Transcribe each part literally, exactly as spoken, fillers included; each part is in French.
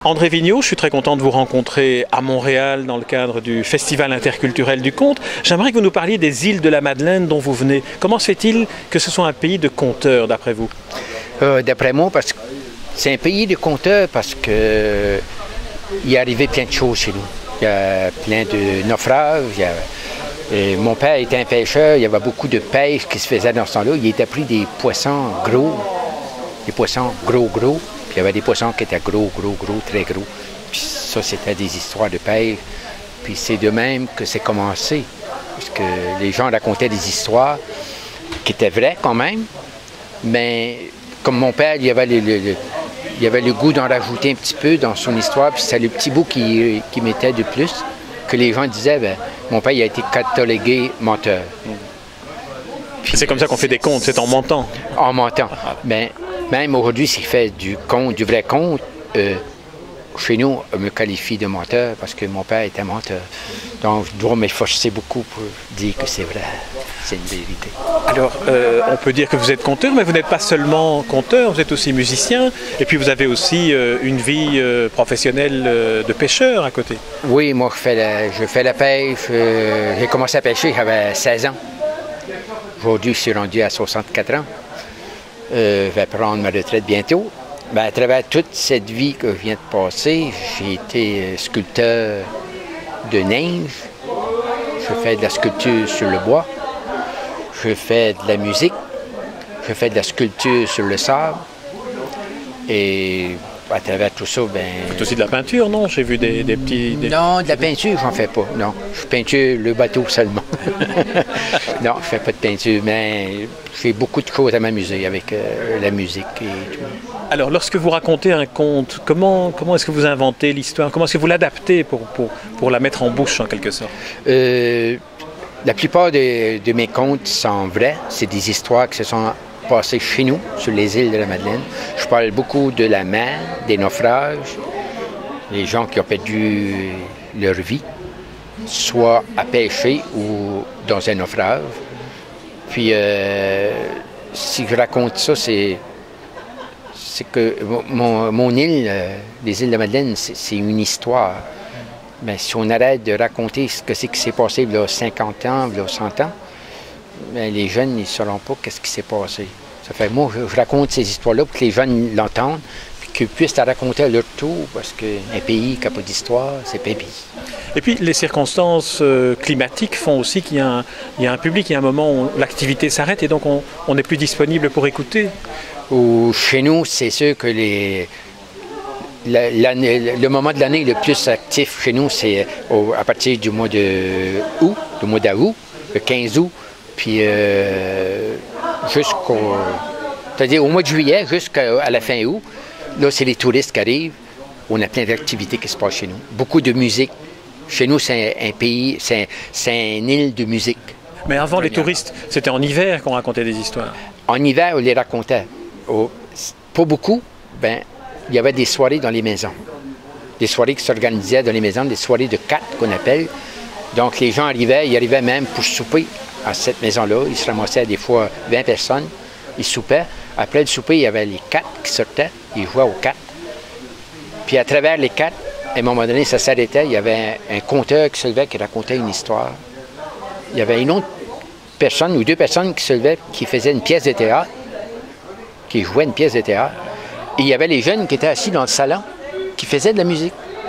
André Vigneault, je suis très content de vous rencontrer à Montréal dans le cadre du Festival interculturel du conte. J'aimerais que vous nous parliez des îles de la Madeleine dont vous venez. Comment se fait-il que ce soit un pays de conteurs, d'après vous? Euh, d'après moi, parce que c'est un pays de conteurs parce que il est arrivé plein de choses chez nous. Il y a plein de naufrages. Il y a, et mon père était un pêcheur. Il y avait beaucoup de pêche qui se faisait dans ce temps-là. Il était pris des poissons gros, des poissons gros, gros. Puis il y avait des poissons qui étaient gros, gros, gros, très gros. Puis ça, c'était des histoires de pêche. Puis c'est de même que c'est commencé. Parce que les gens racontaient des histoires qui étaient vraies quand même. Mais comme mon père, il y avait le, le, le, il avait le goût d'en rajouter un petit peu dans son histoire. Puis c'est le petit bout qui, qui mettait de plus. Que les gens disaient, ben, mon père il a été catalogué menteur. C'est comme ça qu'on fait des contes, c'est en mentant. En mentant. Mais même aujourd'hui, s'il fait du conte, du vrai conte, euh, chez nous, on me qualifie de menteur parce que mon père était menteur. Donc, je dois m'efforcer beaucoup pour dire que c'est vrai, c'est une vérité. Alors, euh, on peut dire que vous êtes conteur, mais vous n'êtes pas seulement conteur, vous êtes aussi musicien, et puis vous avez aussi euh, une vie euh, professionnelle euh, de pêcheur à côté. Oui, moi, je fais la, je fais la pêche. Euh, j'ai commencé à pêcher, j'avais seize ans. Aujourd'hui, je suis rendu à soixante-quatre ans. Euh, je vais prendre ma retraite bientôt. Bien, à travers toute cette vie que je viens de passer, j'ai été sculpteur de neige. Je fais de la sculpture sur le bois. Je fais de la musique. Je fais de la sculpture sur le sable. Et à travers tout ça, bien... C'est aussi de la peinture, non? J'ai vu des, des petits... Des... Non, de la peinture, j'en fais pas. Non, je peinture le bateau seulement. Non, je fais pas de peinture, mais j'ai beaucoup de choses à m'amuser avec euh, la musique et tout. Alors, lorsque vous racontez un conte, comment, comment est-ce que vous inventez l'histoire? Comment est-ce que vous l'adaptez pour, pour, pour la mettre en bouche, en quelque sorte? Euh, la plupart de, de mes contes sont vrais. C'est des histoires qui se sont passées chez nous, sur les îles de la Madeleine. Je parle beaucoup de la mer, des naufrages, les gens qui ont perdu leur vie, soit à pêcher ou dans un naufrage. Puis, euh, si je raconte ça, c'est... c'est que mon, mon île, euh, les îles de la Madeleine, c'est une histoire. Mais si on arrête de raconter ce que c'est qui s'est passé il y a cinquante ans, il y a cent ans, bien, les jeunes ne sauront pas qu'est-ce qui s'est passé. Ça fait moi, je, je raconte ces histoires-là pour que les jeunes l'entendent, puis qu'ils puissent la raconter à leur tour, parce qu'un pays qui n'a pas d'histoire, c'est pas un pays. Et puis les circonstances euh, climatiques font aussi qu'il y, y a un public, il y a un moment où l'activité s'arrête et donc on n'est plus disponible pour écouter. Ou chez nous, c'est sûr que les, la, le moment de l'année le plus actif chez nous, c'est à partir du mois de août, du mois d'août, le quinze août, puis euh, jusqu'au, c'est-à-dire au mois de juillet jusqu'à la fin août. Là, c'est les touristes qui arrivent. On a plein d'activités qui se passent chez nous. Beaucoup de musique. Chez nous, c'est un, un pays, c'est un, une île de musique. Mais avant, les touristes, c'était en hiver qu'on racontait des histoires. En hiver, on les racontait. Oh, pas beaucoup, ben, il y avait des soirées dans les maisons. Des soirées qui s'organisaient dans les maisons, des soirées de quatre qu'on appelle. Donc les gens arrivaient, ils arrivaient même pour souper à cette maison-là. Ils se ramassaient des fois vingt personnes, ils soupaient. Après le souper, il y avait les quatre qui sortaient, ils jouaient aux quatre. Puis à travers les quatre, à un moment donné, ça s'arrêtait, il y avait un, un conteur qui se levait, qui racontait une histoire. Il y avait une autre personne ou deux personnes qui se levaient, qui faisaient une pièce de théâtre, qui jouaient une pièce de théâtre. Et il y avait les jeunes qui étaient assis dans le salon, qui faisaient de la musique.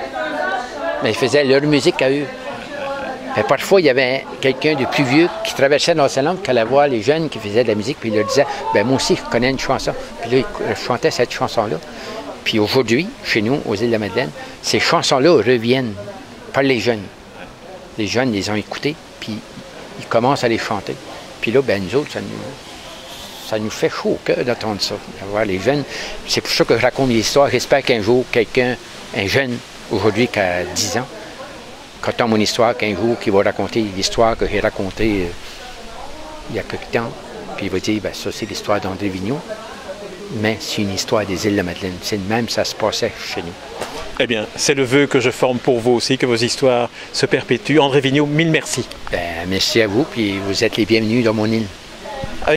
Mais ils faisaient leur musique à eux. Et parfois, il y avait quelqu'un de plus vieux qui traversait dans le salon, qui allait voir les jeunes qui faisaient de la musique, puis il leur disait, ben moi aussi, je connais une chanson. Puis là, il chantait cette chanson-là. Puis aujourd'hui, chez nous, aux îles de la Madeleine, ces chansons-là reviennent par les jeunes. Les jeunes les ont écoutées, puis ils commencent à les chanter. Puis là, ben nous autres, ça nous, ça nous fait chaud au cœur d'entendre ça, d'avoir les jeunes. C'est pour ça que je raconte l'histoire. J'espère qu'un jour, quelqu'un, un jeune, aujourd'hui qui a dix ans, quand on mon histoire, qu'un jour, qui va raconter l'histoire que j'ai racontée euh, il y a quelque temps, puis il va dire, ben ça, c'est l'histoire d'André Vigneault, mais c'est une histoire des îles de la Madeleine. C'est de même, ça se passait chez nous. Eh bien, c'est le vœu que je forme pour vous aussi, que vos histoires se perpétuent. André Vigneault, mille merci. Ben, merci à vous, puis vous êtes les bienvenus dans mon île.